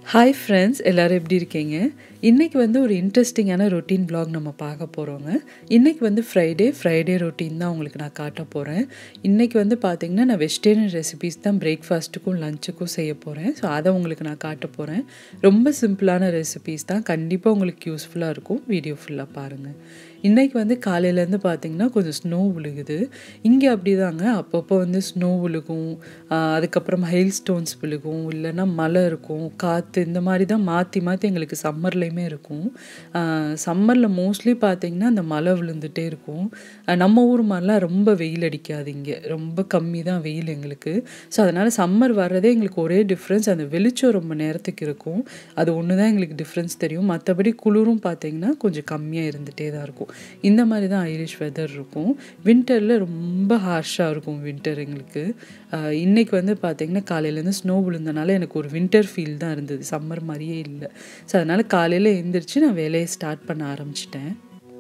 Hi friends, எல்லோரும் எப்படி இருக்கீங்க? இன்றைக்கி வந்து ஒரு இன்ட்ரெஸ்டிங்கான ரொட்டீன் vlog நம்ம பார்க்க போகிறோங்க. இன்றைக்கி வந்து ஃப்ரைடே ரொட்டீன் தான் உங்களுக்கு நான் காட்ட போகிறேன். இன்றைக்கி வந்து பார்த்திங்கன்னா நான் வெஜிடேரியன் ரெசிபீஸ் தான் பிரேக்ஃபாஸ்ட்டுக்கும் லஞ்சுக்கும் செய்ய போகிறேன். ஸோ அதை உங்களுக்கு நான் காட்ட போகிறேன். ரொம்ப சிம்பிளான ரெசிபீஸ் தான், கண்டிப்பாக உங்களுக்கு யூஸ்ஃபுல்லாக இருக்கும். வீடியோ ஃபுல்லாக பாருங்கள். இன்றைக்கி வந்து காலையிலேருந்து பார்த்திங்கன்னா கொஞ்சம் ஸ்னோ விழுகுது. இங்கே அப்படி தாங்க, அப்பப்போ வந்து ஸ்னோ விழுகும், அதுக்கப்புறம் ஹெயில் ஸ்டோன்ஸ் விழுகும், இல்லைன்னா மழை இருக்கும், காற்று, இந்த மாதிரி தான் மாற்றி மாற்றி எங்களுக்கு சம்மர்லேயுமே இருக்கும். சம்மரில் மோஸ்ட்லி பார்த்திங்கன்னா அந்த மழை விழுந்துகிட்டே இருக்கும். நம்ம ஊர் மாதிரிலாம் ரொம்ப வெயில் அடிக்காது, இங்கே ரொம்ப கம்மி தான் வெயில் எங்களுக்கு. ஸோ அதனால் சம்மர் வர்றதே எங்களுக்கு ஒரே டிஃப்ரென்ஸ், அந்த வெளிச்சம் ரொம்ப நேரத்துக்கு இருக்கும். அது ஒன்று தான் எங்களுக்கு டிஃப்ரென்ஸ் தெரியும். மற்றபடி குளிரும் பார்த்திங்கன்னா கொஞ்சம் கம்மியாக இருந்துகிட்டே தான் இருக்கும். இந்த மாதிரி தான் ஐரிஷ் வெதர் இருக்கும். வின்டரில் ரொம்ப ஹார்ஷாக இருக்கும் வின்டர் எங்களுக்கு. இன்றைக்கி வந்து பார்த்திங்கன்னா காலையிலேருந்து ஸ்னோ விழுந்தனால எனக்கு ஒரு வின்டர் ஃபீல் தான் இருந்தது, சம்மர் மாதிரியே இல்லை. ஸோ அதனால் காலையில் எழுந்திரிச்சு நான் வேலையை ஸ்டார்ட் பண்ண ஆரம்பிச்சிட்டேன்.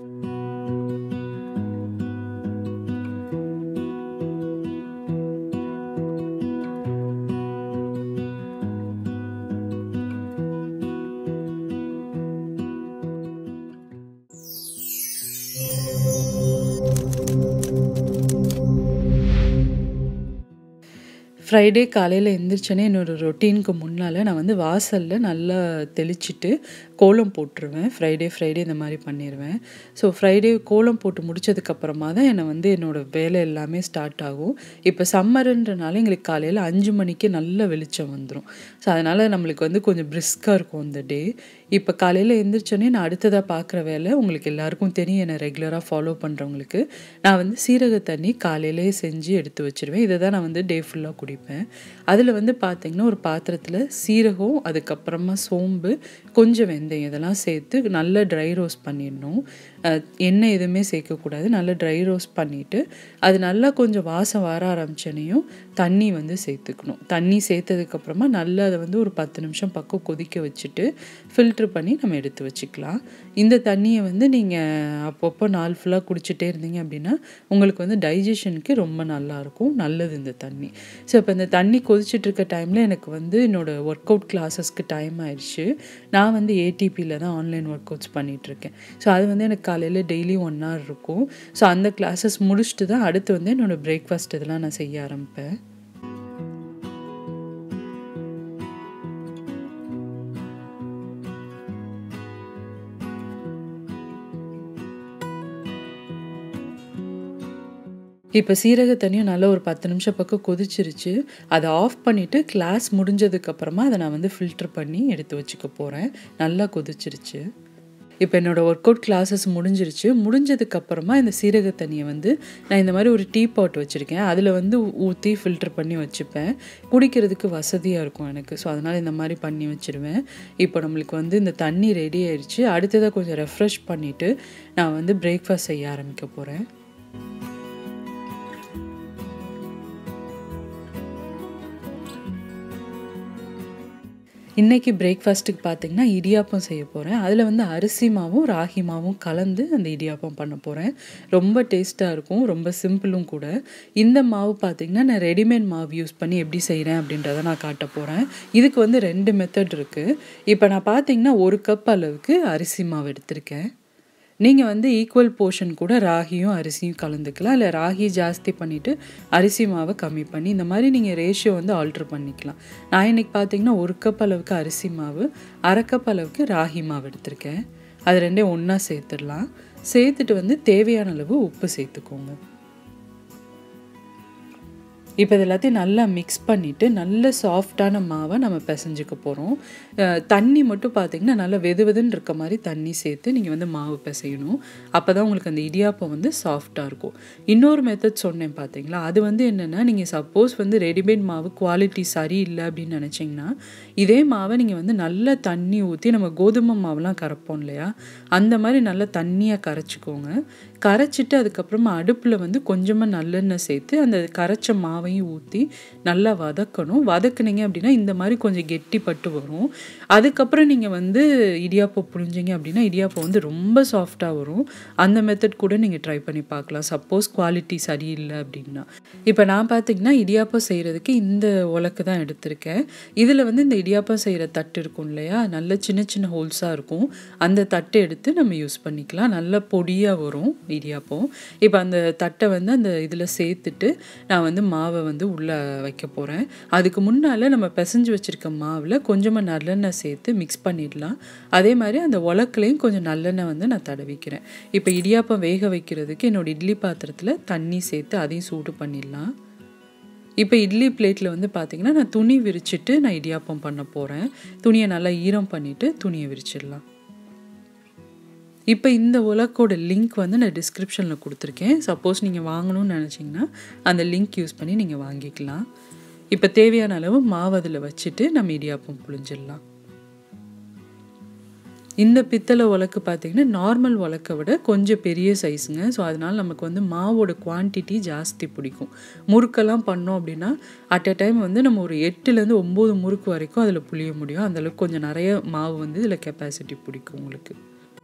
ஃப்ரைடே காலையில் எழுந்திரிச்சோன்னே என்னோடய ரொட்டீனுக்கு முன்னால் நான் வந்து வாசலில் நல்லா தெளிச்சிட்டு கோலம் போட்டுருவேன். ஃப்ரைடே இந்த மாதிரி பண்ணிடுவேன். ஸோ ஃப்ரைடே கோலம் போட்டு முடித்ததுக்கப்புறமா தான் என்னோடய வேலை எல்லாமே ஸ்டார்ட் ஆகும். இப்போ சம்மருன்றனால எங்களுக்கு காலையில் 5 மணிக்கு நல்ல வெளிச்சம் வந்துடும். ஸோ அதனால் நம்மளுக்கு வந்து கொஞ்சம் பிரிஸ்காக இருக்கும் அந்த டே. இப்போ காலையில் எழுந்திரிச்சோன்னே நான் அடுத்ததாக பார்க்குற வேலை, உங்களுக்கு எல்லாருக்கும் தெரியும், என்னை ரெகுலராக ஃபாலோ பண்ணுறவங்களுக்கு, நான் வந்து சீரக தண்ணி காலையிலே செஞ்சு எடுத்து வச்சுருவேன். இதை தான் நான் வந்து டே ஃபுல்லாக குடிப்பேன். அதில் வந்து பார்த்திங்கன்னா ஒரு பாத்திரத்தில் சீரகம், அதுக்கப்புறமா சோம்பு, கொஞ்சம் வெந்தயம், இதெல்லாம் சேர்த்து நல்லா ட்ரை ரோஸ்ட் பண்ணிடணும். எண்ணெய் எதுவுமே சேர்க்கக்கூடாது. நல்லா ட்ரை ரோஸ்ட் பண்ணிவிட்டு அது நல்லா கொஞ்சம் வாசம் வர ஆரம்பிச்சோன்னையும் தண்ணி வந்து சேர்த்துக்கணும். தண்ணி சேர்த்ததுக்கப்புறமா நல்லா அதை வந்து ஒரு 10 நிமிஷம் பக்கம் கொதிக்க வச்சுட்டு ஃபில்ட்ரு பண்ணி நம்ம எடுத்து வச்சுக்கலாம். இந்த தண்ணியை வந்து நீங்கள் அப்பப்போ நாள் ஃபுல்லாக குடிச்சிட்டே இருந்தீங்க அப்படின்னா உங்களுக்கு வந்து டைஜஷனுக்கு ரொம்ப நல்லாயிருக்கும், நல்லது இந்த தண்ணி. ஸோ இப்போ இந்த தண்ணி கொதிச்சிட்ருக்க டைமில் எனக்கு வந்து என்னோடய ஒர்க் அவுட் கிளாஸஸ்க்கு டைம் ஆயிடுச்சு. நான் வந்து ஏடிபியில் தான் ஆன்லைன் ஒர்க் அவுட்ஸ் பண்ணிகிட்ருக்கேன். ஸோ அது வந்து எனக்கு காலையில் டெய்லி 1 hour இருக்கும். ஸோ அந்த கிளாஸஸ் முடிச்சுட்டு தான் அடுத்து வந்து என்னோடய பிரேக்ஃபாஸ்ட் இதெல்லாம் நான் செய்ய ஆரம்பிப்பேன். இப்போ சீரக தண்ணியும் நல்லா ஒரு 10 நிமிஷம் பக்கம் கொதிச்சிருச்சு. அதை ஆஃப் பண்ணிவிட்டு கிளாஸ் முடிஞ்சதுக்கப்புறமா அதை நான் வந்து ஃபில்ட்ரு பண்ணி எடுத்து வச்சுக்க போகிறேன். நல்லா கொதிச்சிருச்சு. இப்போ என்னோடய ஒர்க் அவுட் கிளாஸஸ் முடிஞ்சிருச்சு. முடிஞ்சதுக்கப்புறமா இந்த சீரக தண்ணியை வந்து நான் இந்த மாதிரி ஒரு டீ பாட் வச்சுருக்கேன். அதில் வந்து ஊற்றி ஃபில்ட்ரு பண்ணி வச்சுப்பேன். குடிக்கிறதுக்கு வசதியாக இருக்கும் எனக்கு. ஸோ அதனால் இந்த மாதிரி பண்ணி வச்சுருவேன். இப்போ நம்மளுக்கு வந்து இந்த தண்ணி ரெடி ஆயிடுச்சு. அடுத்ததாக கொஞ்சம் ரெஃப்ரெஷ் பண்ணிவிட்டு நான் வந்து பிரேக்ஃபாஸ்ட் செய்ய ஆரம்பிக்க போகிறேன். இன்றைக்கி பிரேக்ஃபாஸ்ட்டுக்கு பார்த்திங்கன்னா இடியாப்பம் செய்ய போகிறேன். அதில் வந்து அரிசி மாவும் ராகி மாவும் கலந்து அந்த இடியாப்பம் பண்ண போகிறேன். ரொம்ப டேஸ்ட்டாக இருக்கும், ரொம்ப சிம்பிளும் கூட. இந்த மாவு பார்த்திங்கன்னா நான் ரெடிமேட் மாவு யூஸ் பண்ணி எப்படி செய்கிறேன் அப்படின்றத நான் காட்ட போகிறேன். இதுக்கு வந்து 2 மெத்தட் இருக்குது. இப்போ நான் பார்த்திங்கன்னா 1 கப் அளவுக்கு அரிசி மாவு எடுத்திருக்கேன். நீங்கள் வந்து ஈக்குவல் போர்ஷன் கூட ராகியும் அரிசியும் கலந்துக்கலாம். இல்லை ராகி ஜாஸ்தி பண்ணிவிட்டு அரிசி மாவை கம்மி பண்ணி இந்த மாதிரி நீங்கள் ரேஷியோ வந்து ஆல்ட்ரு பண்ணிக்கலாம். நான் இன்றைக்கி பார்த்திங்கன்னா 1 கப் அளவுக்கு அரிசி மாவு, 1/2 கப் அளவுக்கு ராகி மாவு எடுத்திருக்கேன். அது ரெண்டையும் ஒன்றா சேர்த்துடலாம். சேர்த்துட்டு வந்து தேவையான அளவு உப்பு சேர்த்துக்கோங்க. இப்போ இது எல்லாத்தையும் நல்லா மிக்ஸ் பண்ணிவிட்டு நல்ல சாஃப்டான மாவை நம்ம பிசைஞ்சிக்க போகிறோம். தண்ணி மட்டும் பார்த்திங்கன்னா நல்லா வெதுன்னு இருக்க மாதிரி தண்ணி சேர்த்து நீங்கள் வந்து மாவு பிசையணும். அப்போ தான் உங்களுக்கு அந்த இடியாப்பம் வந்து சாஃப்டாக இருக்கும். இன்னொரு மெத்தட் சொன்னேன் பார்த்திங்களா, அது வந்து என்னென்னா, நீங்கள் சப்போஸ் வந்து ரெடிமேட் மாவு குவாலிட்டி சரியில்லை அப்படின்னு நினச்சிங்கன்னா இதே மாவை நீங்கள் வந்து நல்லா தண்ணி ஊற்றி, நம்ம கோதுமை மாவுலாம் கரைப்போம் இல்லையா, அந்த மாதிரி நல்லா தண்ணியாக கரைச்சிக்கோங்க. கரைச்சிட்டு அதுக்கப்புறமா அடுப்பில் வந்து கொஞ்சமாக நல்லெண்ணெய் சேர்த்து அந்த கரைச்ச மாவை மாவையும் ஊற்றி நல்லா வதக்கணும். வதக்குனீங்க அப்படின்னா இந்த மாதிரி கொஞ்சம் கெட்டி பட்டு வரும். அதுக்கப்புறம் நீங்கள் வந்து இடியாப்பம் புழிஞ்சிங்க அப்படின்னா இடியாப்பம் வந்து ரொம்ப சாஃப்டாக வரும். அந்த மெத்தட் கூட நீங்கள் ட்ரை பண்ணி பார்க்கலாம், சப்போஸ் குவாலிட்டி சரியில்லை அப்படின்னா. இப்போ நான் பார்த்தீங்கன்னா இடியாப்பம் செய்கிறதுக்கு இந்த உலக்கு தான் எடுத்திருக்கேன். இதில் வந்து இந்த இடியாப்பம் செய்கிற தட்டு இருக்கும் இல்லையா, நல்ல சின்ன சின்ன ஹோல்ஸாக இருக்கும். அந்த தட்டை எடுத்து நம்ம யூஸ் பண்ணிக்கலாம். நல்ல பொடியாக வரும் இடியாப்பம். இப்போ அந்த தட்டை வந்து அந்த இதில் சேர்த்துட்டு நான் வந்து மாவை வந்து உள்ளே வைக்க போகிறேன். அதுக்கு முன்னால் நம்ம பிசைஞ்சு வச்சுருக்க மாவில் கொஞ்சமாக நல்லெண்ணெய் சேர்த்து மிக்ஸ் பண்ணிடலாம். அதே மாதிரி அந்த உலக்குலையும் கொஞ்சம் நல்லெண்ணெய் வந்து நான் தடவிக்கிறேன். இப்போ இடியாப்பம் வேக வைக்கிறதுக்கு என்னோடய இட்லி பாத்திரத்தில் தண்ணி சேர்த்து அதையும் சூடு பண்ணிடலாம். இப்போ இட்லி பிளேட்டில் வந்து பார்த்திங்கன்னா நான் துணி விரிச்சிட்டு நான் இடியாப்பம் பண்ண போகிறேன். துணியை நல்லா ஈரம் பண்ணிவிட்டு துணியை விரிச்சிடலாம். இப்போ இந்த உலக்கோட லிங்க் வந்து நான் டிஸ்கிரிப்ஷனில் கொடுத்துருக்கேன். சப்போஸ் நீங்கள் வாங்கணும்னு நினச்சிங்கன்னா அந்த லிங்க் யூஸ் பண்ணி நீங்கள் வாங்கிக்கலாம். இப்போ தேவையான அளவு மாவு அதில் வச்சுட்டு நம்ம இடியாப்பம் புழிஞ்சிடலாம். இந்த பித்தளை உலக்கு பார்த்திங்கன்னா நார்மல் உலக்கை விட கொஞ்சம் பெரிய சைஸுங்க. ஸோ அதனால் நமக்கு வந்து மாவோட குவான்டிட்டி ஜாஸ்தி பிடிக்கும். முறுக்கெல்லாம் பண்ணோம் அப்படின்னா அட் அ டைம் வந்து நம்ம ஒரு 8லேருந்து 9 முறுக்கு வரைக்கும் அதில் புளிய முடியும். அந்தளவுக்கு கொஞ்சம் நிறைய மாவு வந்து இதில் கெப்பாசிட்டி பிடிக்கும் உங்களுக்கு.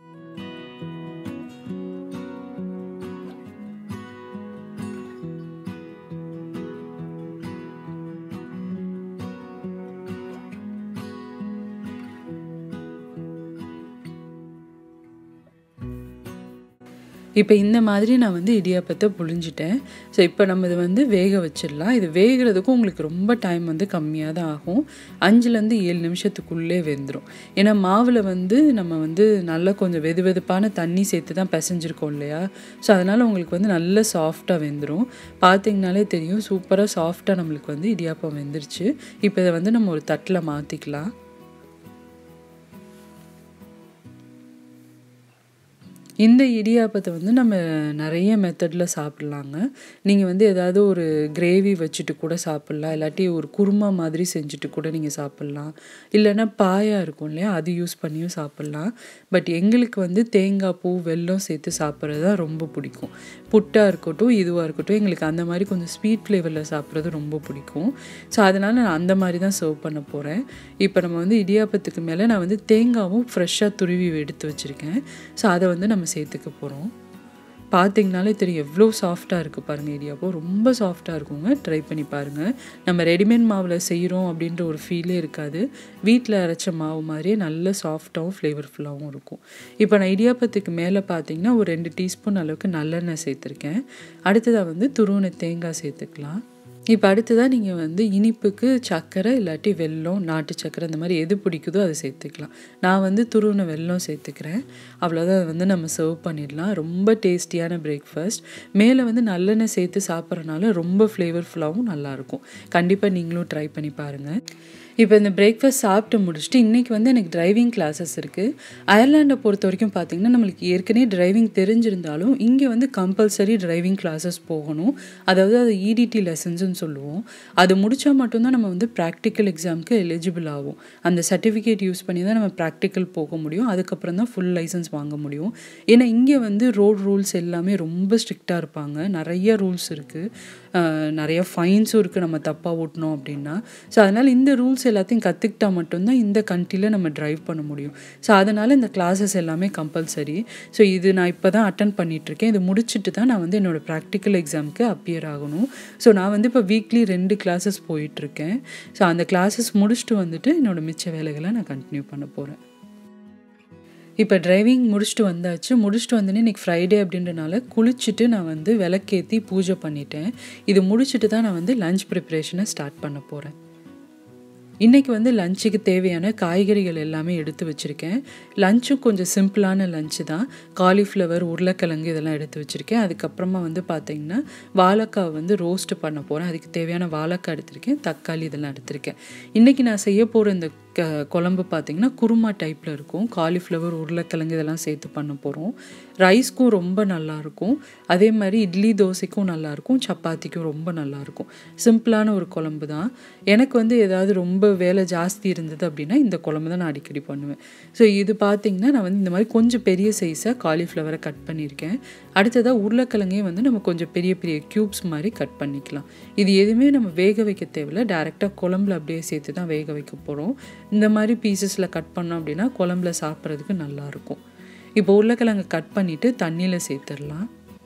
இப்போ இந்த மாதிரி நான் வந்து இடியாப்பத்தை புழிஞ்சிட்டேன். ஸோ இப்போ நம்ம இது வந்து வேக வச்சிடலாம். இது வேகிறதுக்கும் உங்களுக்கு ரொம்ப டைம் வந்து கம்மியாக தான் ஆகும். 5லேருந்து 7 நிமிஷத்துக்குள்ளே வெந்துடும். ஏன்னா மாவில் வந்து நம்ம வந்து நல்லா கொஞ்சம் வெது வெதுப்பான தண்ணி சேர்த்து தான் பிசைஞ்சிருக்கோம் இல்லையா. ஸோ அதனால் உங்களுக்கு வந்து நல்ல சாஃப்டாக வெந்துடும். பார்த்திங்கனாலே தெரியும் சூப்பராக சாஃப்டாக நம்மளுக்கு வந்து இடியாப்பம் வெந்துருச்சு. இப்போ இதை வந்து நம்ம ஒரு தட்டில் மாற்றிக்கலாம். இந்த இடியாப்பத்தை வந்து நம்ம நிறைய மெத்தடில் சாப்பிட்லாங்க. நீங்கள் வந்து ஏதாவது ஒரு கிரேவி வச்சுட்டு கூட சாப்பிட்லாம். இல்லாட்டி ஒரு குருமா மாதிரி செஞ்சுட்டு கூட நீங்கள் சாப்பிட்லாம். இல்லைன்னா பாயா இருக்கும் இல்லையா, அது யூஸ் பண்ணியும் சாப்பிட்லாம். பட் எங்களுக்கு வந்து தேங்காய் பூ வெல்லம் சேர்த்து சாப்பிட்றது தான் ரொம்ப பிடிக்கும். புட்டாக இருக்கட்டும் இதுவாக இருக்கட்டும் எங்களுக்கு அந்த மாதிரி கொஞ்சம் ஸ்வீட் ஃப்ளேவரில் சாப்பிட்றது ரொம்ப பிடிக்கும். ஸோ அதனால் நான் அந்த மாதிரி தான் சர்வ் பண்ண போகிறேன். இப்போ நம்ம வந்து இடியாப்பத்துக்கு மேலே நான் வந்து தேங்காவும் ஃப்ரெஷ்ஷாக துருவி எடுத்து வச்சுருக்கேன். ஸோ அதை வந்து நம்ம சேர்த்துக்க போகிறோம். பார்த்திங்கனாலே தெரியும் எவ்வளோ சாஃப்டாக இருக்குது பாருங்கள். இடியாப்பம் ரொம்ப சாஃப்டாக இருக்குங்க. ட்ரை பண்ணி பாருங்கள். நம்ம ரெடிமேட் மாவில் செய்கிறோம் அப்படின்ற ஒரு ஃபீலே இருக்காது. வீட்டில் அரைச்ச மாவு மாதிரியே நல்ல சாஃப்டாகவும் ஃப்ளேவர்ஃபுல்லாகவும் இருக்கும். இப்போ நான் இடியாப்பத்துக்கு மேலே பார்த்திங்கன்னா ஒரு 2 டீஸ்பூன் அளவுக்கு நல்லெண்ணெய் சேர்த்துருக்கேன். அடுத்ததாக வந்து துருவின தேங்காய் சேர்த்துக்கலாம். இப்போ அடுத்ததாக நீங்கள் வந்து இனிப்புக்கு சர்க்கரை இல்லாட்டி வெல்லம், நாட்டு சர்க்கரை இந்த மாதிரி எது பிடிக்குதோ அதை சேர்த்துக்கலாம். நான் வந்து துருவின வெல்லம் சேர்த்துக்கிறேன். அவ்வளோதான், வந்து நம்ம சர்வ் பண்ணிடலாம். ரொம்ப டேஸ்டியான பிரேக்ஃபாஸ்ட். மேலே வந்து நல்லெண்ணெய் சேர்த்து சாப்பிட்றனால ரொம்ப ஃப்ளேவர்ஃபுல்லாகவும் நல்லாயிருக்கும். கண்டிப்பாக நீங்களும் ட்ரை பண்ணி பாருங்கள். இப்போ இந்த பிரேக்ஃபாஸ்ட் சாப்பிட்டு முடிச்சுட்டு இன்றைக்கி வந்து எனக்கு டிரைவிங் கிளாஸஸ் இருக்குது. அயர்லாண்டை பொறுத்த வரைக்கும் பார்த்திங்கன்னா நம்மளுக்கு ஏற்கனவே டிரைவிங் தெரிஞ்சிருந்தாலும் இங்கே வந்து கம்பல்சரி டிரைவிங் கிளாஸஸ் போகணும். அதாவது அது இடிடி லெசன்ஸ்ன்னு சொல்லுவோம். அது முடித்தா மட்டும்தான் நம்ம வந்து ப்ராக்டிக்கல் எக்ஸாமுக்கு எலிஜிபிள் ஆகும். அந்த சர்டிஃபிகேட் யூஸ் பண்ணி தான் நம்ம ப்ராக்டிக்கல் போக முடியும். அதுக்கப்புறம் தான் ஃபுல் லைசன்ஸ் வாங்க முடியும். ஏன்னா இங்கே வந்து ரோட் ரூல்ஸ் எல்லாமே ரொம்ப ஸ்ட்ரிக்டாக இருப்பாங்க. நிறைய ரூல்ஸ் இருக்குது. நிறைய ஃபைன்ஸும் இருக்குது நம்ம தப்பாக ஓட்டணும் அப்படின்னா. ஸோ அதனால் இந்த ரூல்ஸ் எல்லாத்தையும் கற்றுக்கிட்டா மட்டும்தான் இந்த கண்ட்ரியில் நம்ம ட்ரைவ் பண்ண முடியும். ஸோ அதனால் இந்த கிளாஸஸ் எல்லாமே கம்பல்சரி. ஸோ இது நான் இப்போ தான் அட்டன் பண்ணிகிட்ருக்கேன். இது முடிச்சுட்டு தான் நான் வந்து என்னோடய ப்ராக்டிக்கல் எக்ஸாமுக்கு அப்பியர் ஆகணும். ஸோ நான் வந்து இப்போ வீக்லி 2 கிளாஸஸ் போயிட்டுருக்கேன். ஸோ அந்த கிளாஸஸ் முடிச்சுட்டு வந்துட்டு என்னோடய மிச்ச வேலைகளை நான் கண்டினியூ பண்ண போகிறேன். இப்போ டிரைவிங் முடிச்சுட்டு வந்தாச்சு. முடிச்சுட்டு வந்தோடனே இன்றைக்கி ஃப்ரைடே அப்படின்றனால குளிச்சுட்டு நான் வந்து விளக்கேற்றி பூஜை பண்ணிட்டேன். இது முடிச்சுட்டு தான் நான் வந்து லஞ்ச் ப்ரிப்ரேஷனை ஸ்டார்ட் பண்ண போகிறேன். இன்றைக்கி வந்து லஞ்சுக்கு தேவையான காய்கறிகள் எல்லாமே எடுத்து வச்சுருக்கேன். லஞ்சும் கொஞ்சம் சிம்பிளான லஞ்சு தான். காலிஃப்ளவர், உருளைக்கிழங்கு இதெல்லாம் எடுத்து வச்சுருக்கேன். அதுக்கப்புறமா வந்து பார்த்திங்கன்னா வாழைக்காய் வந்து ரோஸ்ட் பண்ண போகிறேன். அதுக்கு தேவையான வாழைக்காய் எடுத்திருக்கேன், தக்காளி இதெல்லாம் எடுத்திருக்கேன். இன்றைக்கி நான் செய்ய போகிற இந்த குழம்பு பார்த்திங்கன்னா குருமா டைப்பில் இருக்கும். காலிஃப்ளவர், உருளைக்கிழங்கு இதெல்லாம் சேர்த்து பண்ண போகிறோம். ரைஸ்க்கும் ரொம்ப நல்லாயிருக்கும். அதே மாதிரி இட்லி தோசைக்கும் நல்லாயிருக்கும், சப்பாத்திக்கும் ரொம்ப நல்லாயிருக்கும். சிம்பிளான ஒரு குழம்பு தான். எனக்கு வந்து ஏதாவது ரொம்ப வேலை ஜாஸ்தி இருந்தது அப்படின்னா இந்த குழம்பு தான் நான் அடிக்கடி பண்ணுவேன். ஸோ இது பார்த்திங்கன்னா நான் வந்து இந்த மாதிரி கொஞ்சம் பெரிய சைஸாக காலிஃப்ளவரை கட் பண்ணியிருக்கேன். அடுத்ததாக உருளைக்கிழங்கே வந்து நம்ம கொஞ்சம் பெரிய பெரிய க்யூப்ஸ் மாதிரி கட் பண்ணிக்கலாம். இது எதுவுமே நம்ம வேக வைக்க தேவையில்லை, டைரெக்டாக குழம்புல அப்படியே சேர்த்து தான் வேக வைக்க போகிறோம். இந்த மாதிரி பீசஸில் கட் பண்ணோம் அப்படின்னா குழம்புல சாப்பிட்றதுக்கு நல்லாயிருக்கும். இப்போ உருளைக்கிழங்கு கட் பண்ணிவிட்டு தண்ணியில் சேர்த்துடலாம்.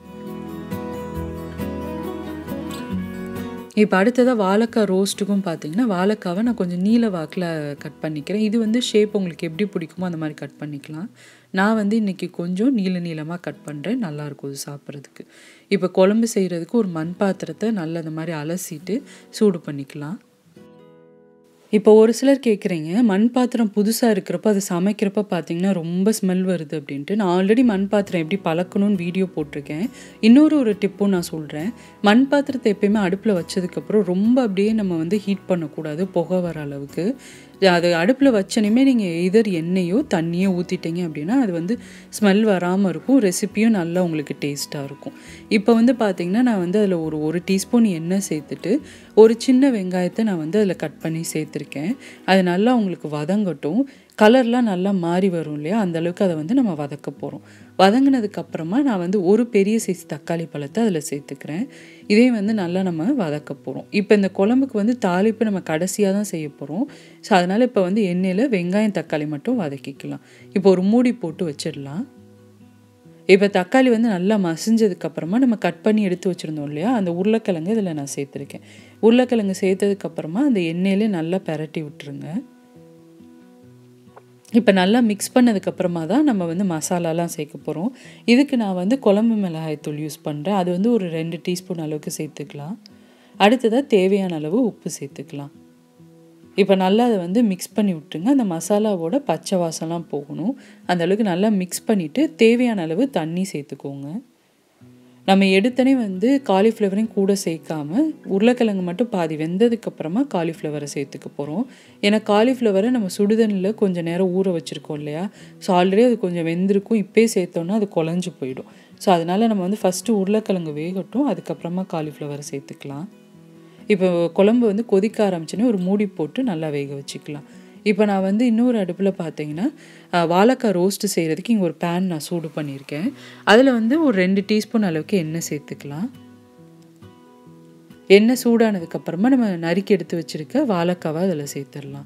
இப்போ அடுத்ததாக வாழைக்காய் ரோஸ்ட்டுக்கும் பார்த்திங்கன்னா வாழைக்காவை நான் கொஞ்சம் நீல வாக்கில் கட் பண்ணிக்கிறேன். இது வந்து ஷேப் உங்களுக்கு எப்படி பிடிக்குமோ அந்த மாதிரி கட் பண்ணிக்கலாம். நான் வந்து இன்றைக்கி கொஞ்சம் நீளமாக கட் பண்ணுறேன், நல்லாயிருக்கும் இது சாப்பிட்றதுக்கு. இப்போ குழம்பு செய்கிறதுக்கு ஒரு மண் பாத்திரத்தை நல்லா இந்த மாதிரி அலசிட்டு சூடு பண்ணிக்கலாம். இப்போ ஒரு சிலர் கேட்குறீங்க, மண் பாத்திரம் புதுசாக இருக்கிறப்ப அது சமைக்கிறப்ப பார்த்திங்கன்னா ரொம்ப ஸ்மெல் வருது அப்படின்ட்டு. நான் ஆல்ரெடி மண் பாத்திரம் எப்படி பழக்கணும்னு வீடியோ போட்டிருக்கேன். ஒரு டிப்பும் நான் சொல்கிறேன். மண் பாத்திரத்தை எப்பயுமே அடுப்பில் வச்சதுக்கப்புறம் ரொம்ப அப்படியே நம்ம வந்து ஹீட் பண்ணக்கூடாது, புகை வர அளவுக்கு. அது அடுப்பில் வச்சனையுமே நீங்கள் எதர் எண்ணெயோ தண்ணியோ ஊற்றிட்டீங்க அப்படின்னா அது வந்து ஸ்மெல் வராமல் இருக்கும், ரெசிப்பியும் நல்லா உங்களுக்கு டேஸ்ட்டாக இருக்கும். இப்போ வந்து பார்த்திங்கன்னா நான் வந்து அதில் ஒரு டீஸ்பூன் எண்ணெய் சேர்த்துட்டு ஒரு சின்ன வெங்காயத்தை நான் வந்து அதில் கட் பண்ணி சேர்த்துருக்கேன். அது நல்லா உங்களுக்கு வதங்கட்டும். கலர்லாம் நல்லா மாறி வரும் இல்லையா, அந்தளவுக்கு அதை வந்து நம்ம வதக்க போகிறோம். வதங்கினதுக்கப்புறமா நான் வந்து ஒரு பெரிய சைஸ் தக்காளி பழத்தை அதில் சேர்த்துக்கிறேன். இதே வந்து நல்லா நம்ம வதக்க போகிறோம். இப்போ இந்த குழம்புக்கு வந்து தாளிப்பு நம்ம கடைசியாக தான் செய்ய போகிறோம். ஸோ அதனால் இப்போ வந்து எண்ணெயில் வெங்காயம் தக்காளி மட்டும் வதக்கிக்கலாம். இப்போ ஒரு மூடி போட்டு வச்சிடலாம். இப்போ தக்காளி வந்து நல்லா மசிஞ்சதுக்கப்புறமா நம்ம கட் பண்ணி எடுத்து வச்சுருந்தோம் இல்லையா, அந்த உருளைக்கிழங்கு இதில் நான் சேர்த்துருக்கேன். உருளைக்கிழங்கு சேர்த்ததுக்கப்புறமா அந்த எண்ணெயிலே நல்லா பெரட்டி விட்டுருங்க. இப்போ நல்லா மிக்ஸ் பண்ணதுக்கப்புறமா தான் நம்ம வந்து மசாலாலாம் சேர்க்க போகிறோம். இதுக்கு நான் வந்து குழம்பு மிளகாய்த்தூள் யூஸ் பண்ணுறேன். அது வந்து ஒரு 2 டீஸ்பூன் அளவுக்கு சேர்த்துக்கலாம். அடுத்ததாக தேவையான அளவு உப்பு சேர்த்துக்கலாம். இப்போ நல்லா அதை வந்து மிக்ஸ் பண்ணி விட்டுருங்க. அந்த மசாலாவோட பச்சை வாசம்லாம் போகணும். அந்த அளவுக்கு நல்லா மிக்ஸ் பண்ணிவிட்டு தேவையான அளவு தண்ணி சேர்த்துக்கோங்க. நம்ம எடுத்தனே வந்து காலிஃப்ளவரையும் கூட சேர்க்காமல் உருளைக்கிழங்கு மட்டும் பாதி வெந்ததுக்கப்புறமா காலிஃப்ளவரை சேர்த்துக்க போகிறோம். ஏன்னா காலிஃப்ளவரை நம்ம சுடுதண்ணில் கொஞ்சம் நேரம் ஊற வச்சுருக்கோம் இல்லையா, ஸோ ஆல்ரெடி அது கொஞ்சம் வெந்திருக்கும். இப்போயே சேர்த்தோன்னா அது குழஞ்சி போயிடும். ஸோ அதனால் நம்ம வந்து ஃபஸ்ட்டு உருளைக்கிழங்கு வேகட்டும், அதுக்கப்புறமா காலிஃப்ளவரை சேர்த்துக்கலாம். இப்போ குழம்பு வந்து கொதிக்க ஆரம்பிச்சோன்னே ஒரு மூடி போட்டு நல்லா வேக வச்சுக்கலாம். இப்போ நான் வந்து இன்னொரு அடுப்பில் பார்த்தீங்கன்னா வாழைக்காய் ரோஸ்ட்டு செய்கிறதுக்கு இங்கே ஒரு பேன் நான் சூடு பண்ணியிருக்கேன். அதில் வந்து ஒரு 2 டீஸ்பூன் அளவுக்கு எண்ணெய் சேர்த்துக்கலாம். எண்ணெய் சூடானதுக்கப்புறமா நம்ம நறுக்கி எடுத்து வச்சுருக்க வாழைக்காவை அதில் சேர்த்துடலாம்.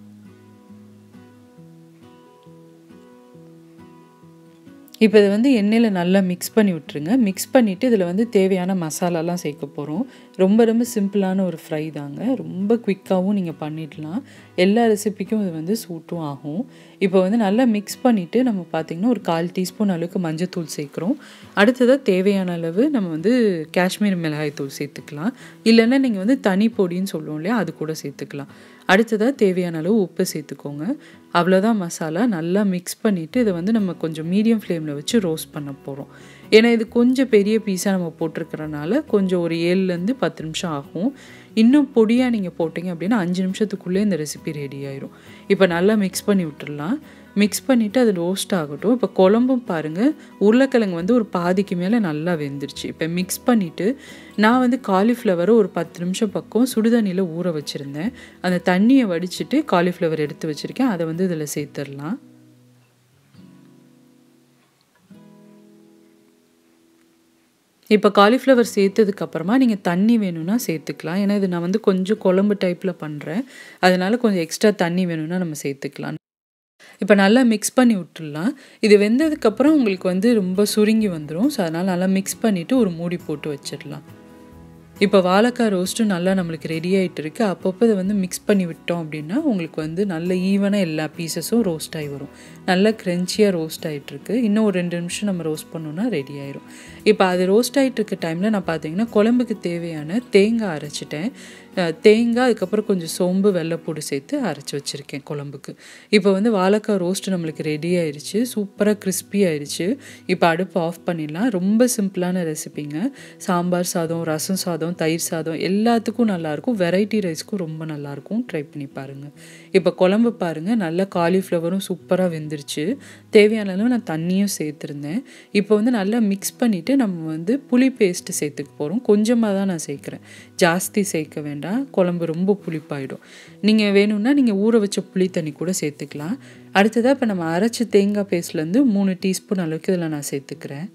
இப்போ இதை வந்து எண்ணெயில் நல்லா மிக்ஸ் பண்ணி விட்டுருங்க. மிக்ஸ் பண்ணிவிட்டு இதில் வந்து தேவையான மசாலாலாம் சேர்க்க போகிறோம். ரொம்ப சிம்பிளான ஒரு ஃப்ரை தாங்க, ரொம்ப குவிக்காகவும் நீங்கள் பண்ணிடலாம். எல்லா ரெசிபிக்கும் இது வந்து சூட்டும் ஆகும். இப்போ வந்து நல்லா மிக்ஸ் பண்ணிவிட்டு நம்ம பார்த்திங்கன்னா ஒரு 1/4 டீஸ்பூன் அளவுக்கு மஞ்சத்தூள் சேர்க்குறோம். அடுத்ததாக தேவையான அளவு நம்ம வந்து காஷ்மீர் மிளகாய் தூள் சேர்த்துக்கலாம். இல்லைன்னா நீங்கள் வந்து தனி பொடின்னு சொல்லுவோம் இல்லையா, அது கூட சேர்த்துக்கலாம். அடுத்ததாக தேவையான அளவு உப்பு சேர்த்துக்கோங்க. அவ்வளோதான் மசாலா. நல்லா மிக்ஸ் பண்ணிவிட்டு இதை வந்து நம்ம கொஞ்சம் மீடியம் ஃப்ளேமில் வச்சு ரோஸ்ட் பண்ண போகிறோம். ஏன்னா இது கொஞ்சம் பெரிய பீஸாக நம்ம போட்டிருக்கிறனால கொஞ்சம் ஒரு 7லேருந்து 10 நிமிஷம் ஆகும். இன்னும் பொடியாக நீங்கள் போட்டிங்க அப்படின்னா 5 நிமிஷத்துக்குள்ளே இந்த ரெசிபி ரெடி ஆயிரும். இப்போ நல்லா மிக்ஸ் பண்ணி விட்டுடலாம். மிக்ஸ் பண்ணிவிட்டு அது ரோஸ்ட் ஆகட்டும். இப்போ குழம்பும் பாருங்கள், உருளைக்கிழங்கு வந்து ஒரு பாதிக்கு மேலே நல்லா வெந்துருச்சு. இப்போ மிக்ஸ் பண்ணிவிட்டு நான் வந்து காலிஃப்ளவரை ஒரு 10 நிமிஷம் பக்கம் சுடுதண்ணியில் ஊற வச்சுருந்தேன். அந்த தண்ணியை வடிச்சிட்டு காலிஃப்ளவர் எடுத்து வச்சுருக்கேன். அதை வந்து இதில் சேர்த்துடலாம். இப்போ காலிஃப்ளவர் சேர்த்ததுக்கப்புறமா நீங்கள் தண்ணி வேணும்னா சேர்த்துக்கலாம். ஏன்னா இது நான் வந்து கொஞ்சம் குழம்பு டைப்பில் பண்ணுறேன், அதனால் கொஞ்சம் எக்ஸ்ட்ரா தண்ணி வேணும்னா நம்ம சேர்த்துக்கலாம். இப்போ நல்லா மிக்ஸ் பண்ணி விட்டுடலாம். இது வெந்ததுக்கப்புறம் உங்களுக்கு வந்து ரொம்ப சுருங்கி வந்துடும். ஸோ அதனால் நல்லா மிக்ஸ் பண்ணிவிட்டு ஒரு மூடி போட்டு வச்சிடலாம். இப்போ வாழைக்காய் ரோஸ்ட்டும் நல்லா நம்மளுக்கு ரெடி ஆகிட்டு இருக்குது. அப்பப்போ இதை வந்து மிக்ஸ் பண்ணி விட்டோம் அப்படின்னா உங்களுக்கு வந்து நல்ல ஈவனாக எல்லா பீசஸும் ரோஸ்ட் ஆகி வரும். நல்லா க்ரன்ச்சியாக ரோஸ்ட் ஆகிட்டுருக்கு. இன்னும் ஒரு 2 நிமிஷம் நம்ம ரோஸ்ட் பண்ணோன்னா ரெடி ஆயிரும். இப்போ அது ரோஸ்ட் ஆகிட்டு இருக்க டைமில் நான் பார்த்தீங்கன்னா குழம்புக்கு தேவையான தேங்காய் அரைச்சிட்டேன். தேங்காய், அதுக்கப்புறம் கொஞ்சம் சோம்பு, வெள்ளைப்பூடு சேர்த்து அரைச்சி வச்சுருக்கேன் குழம்புக்கு. இப்போ வந்து வாழைக்காய் ரோஸ்ட்டு நம்மளுக்கு ரெடி ஆயிடுச்சு. சூப்பராக கிறிஸ்பி ஆயிடுச்சு. இப்போ அடுப்பு ஆஃப் பண்ணிடலாம். ரொம்ப சிம்பிளான ரெசிபிங்க. சாம்பார் சாதம், ரசம் சாதம், தயிர் சாதம் எல்லாத்துக்கும் நல்லாயிருக்கும். வெரைட்டி ரைஸ்க்கும் ரொம்ப நல்லாயிருக்கும். ட்ரை பண்ணி பாருங்கள். இப்போ குழம்பு பாருங்கள், நல்லா காலிஃப்ளவரும் சூப்பராக வெந்துருச்சு. தேவையான அளவு நான் தண்ணியும் சேர்த்துருந்தேன். இப்போ வந்து நல்லா மிக்ஸ் பண்ணிவிட்டு நம்ம வந்து புளி பேஸ்ட்டு சேர்த்துக்க போகிறோம். கொஞ்சமாக தான் நான் சேர்க்குறேன், ஜாஸ்தி சேர்க்க வேண்டாம், குழம்பு ரொம்ப புளிப்பாயிடும். நீங்கள் வேணும்னா நீங்கள் ஊற வச்ச புளி தண்ணி கூட சேர்த்துக்கலாம். அடுத்ததாக இப்போ நம்ம அரைச்ச தேங்காய் பேஸ்ட்லேருந்து 3 டீஸ்பூன் அளவுக்கு இதில் நான் சேர்த்துக்கிறேன்.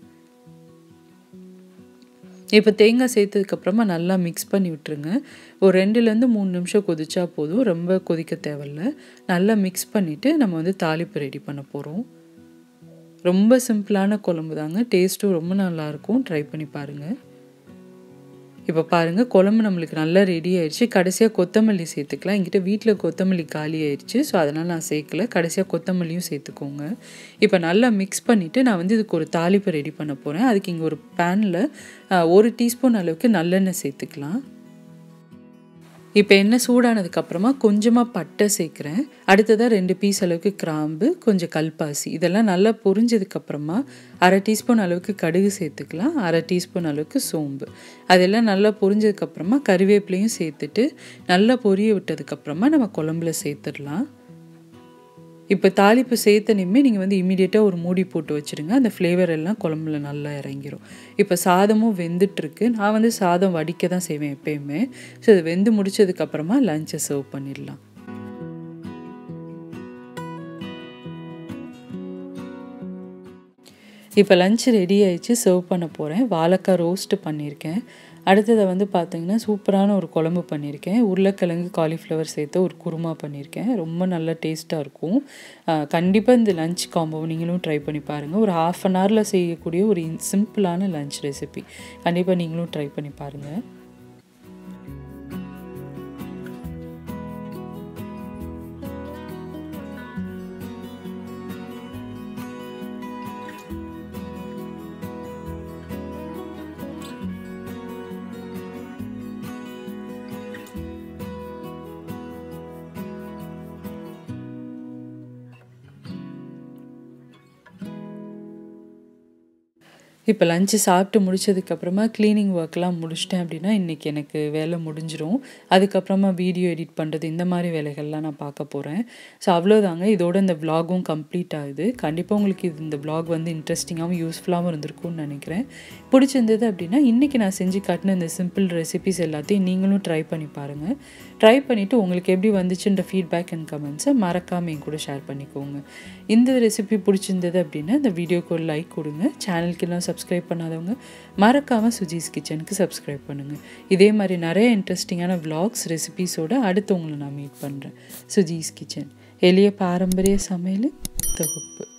இப்போ தேங்காய் சேர்த்ததுக்கப்புறமா நல்லா மிக்ஸ் பண்ணி விட்டுருங்க. ஒரு 2லேருந்து 3 நிமிஷம் கொதிச்சா போதும், ரொம்ப கொதிக்க தேவையில்ல. நல்லா மிக்ஸ் பண்ணிவிட்டு நம்ம வந்து தாளிப்பு ரெடி பண்ண போகிறோம். ரொம்ப சிம்பிளான குழம்பு தாங்க, டேஸ்ட்டும் ரொம்ப நல்லாயிருக்கும். ட்ரை பண்ணி பாருங்கள். இப்போ பாருங்கள், குழம்பு நம்மளுக்கு நல்லா ரெடி ஆயிடுச்சு. கடைசியாக கொத்தமல்லி சேர்த்துக்கலாம். என்கிட்ட வீட்டில் கொத்தமல்லி காலி ஆயிடுச்சு, ஸோ அதனால் நான் சேர்க்கல. கடைசியாக கொத்தமல்லியும் சேர்த்துக்கோங்க. இப்போ நல்லா மிக்ஸ் பண்ணிவிட்டு நான் வந்து இதுக்கு ஒரு தாளிப்பு ரெடி பண்ண போகிறேன். அதுக்கு இங்கே ஒரு பேனில் 1 டீஸ்பூன் அளவுக்கு நல்லெண்ணெய் சேர்த்துக்கலாம். இப்போ எண்ணெய் சூடானதுக்கப்புறமா கொஞ்சமாக பட்டை சேர்க்குறேன். அடுத்ததாக 2 பீஸ் அளவுக்கு கிராம்பு, கொஞ்சம் கல்பாசி, இதெல்லாம் நல்லா பொரிஞ்சதுக்கப்புறமா 1/2 டீஸ்பூன் அளவுக்கு கடுகு சேர்த்துக்கலாம். 1/2 டீஸ்பூன் அளவுக்கு சோம்பு, அதெல்லாம் நல்லா பொரிஞ்சதுக்கப்புறமா கறிவேப்பிலையும் சேர்த்துட்டு நல்லா பொரிய விட்டதுக்கப்புறமா நம்ம குழம்புல சேர்த்துடலாம். இப்போ தாளிப்பு சேர்த்தனையுமே நீங்கள் வந்து இமீடியட்டாக ஒரு மூடி போட்டு வச்சுருங்க. அந்த ஃப்ளேவர் எல்லாம் குழம்புல நல்லா இறங்கிரும். இப்போ சாதமும் வெந்துட்டுருக்கு. நான் வந்து சாதம் வடிக்க தான் செய்வேன் எப்பயுமே. ஸோ அது வெந்து முடிச்சதுக்கப்புறமா லஞ்சை சர்வ் பண்ணிடலாம். இப்போ லஞ்ச் ரெடி ஆயிடுச்சு, சர்வ் பண்ண போகிறேன். வாழைக்காய் ரோஸ்ட்டு பண்ணியிருக்கேன். அடுத்ததை வந்து பார்த்திங்கன்னா சூப்பரான ஒரு குழம்பு பண்ணியிருக்கேன். உருளைக்கிழங்கு காலிஃப்ளவர் சேர்த்து ஒரு குருமா பண்ணியிருக்கேன். ரொம்ப நல்ல டேஸ்ட்டாக இருக்கும். கண்டிப்பாக இந்த லஞ்ச் காம்போ நீங்களும் ட்ரை பண்ணி பாருங்கள். ஒரு 1/2 அன் ஹவரில் செய்யக்கூடிய ஒரு சிம்பிளான லஞ்ச் ரெசிபி. கண்டிப்பாக நீங்களும் ட்ரை பண்ணி பாருங்கள். இப்போ லஞ்சு சாப்பிட்டு முடிச்சதுக்கப்புறமா க்ளீனிங் ஒர்க்லாம் முடிச்சிட்டேன் அப்படின்னா இன்றைக்கி எனக்கு வேலை முடிஞ்சிடும். அதுக்கப்புறமா வீடியோ எடிட் பண்ணுறது, இந்த மாதிரி வேலைகள்லாம் நான் பார்க்க போகிறேன். ஸோ அவ்வளோதாங்க, இதோட இந்த விலாகும் கம்ப்ளீட் ஆகுது. கண்டிப்பாக உங்களுக்கு இந்த விலாக் வந்து இன்ட்ரெஸ்டிங்காகவும் யூஸ்ஃபுல்லாகவும் இருந்திருக்கும்னு நினைக்கிறேன். பிடிச்சிருந்தது அப்படின்னா இன்றைக்கி நான் செஞ்சு காட்டின இந்த சிம்பிள் ரெசிபிஸ் எல்லாத்தையும் நீங்களும் ட்ரை பண்ணி பாருங்கள். ட்ரை பண்ணிவிட்டு உங்களுக்கு எப்படி வந்துச்சுன்ற ஃபீட்பேக் அண்ட் கமெண்ட்ஸை மறக்காமல் என் கூட ஷேர் பண்ணிக்கோங்க. இந்த ரெசிபி பிடிச்சிருந்தது அப்படின்னா இந்த வீடியோக்கு ஒரு லைக் கொடுங்க. சேனலுக்கு எல்லாம் சப்ஸ்கிரைப் பண்ணாதவங்க மறக்காமல் சுஜிஸ் கிச்சனுக்கு சப்ஸ்கிரைப் பண்ணுங்கள். இதே மாதிரி நிறைய இன்ட்ரெஸ்டிங்கான விலாக்ஸ் ரெசிபீஸோடு அடுத்து உங்களை நான் மீட் பண்ணுறேன். சுஜிஸ் கிச்சன், எளிய பாரம்பரிய சமையல் தொகுப்பு.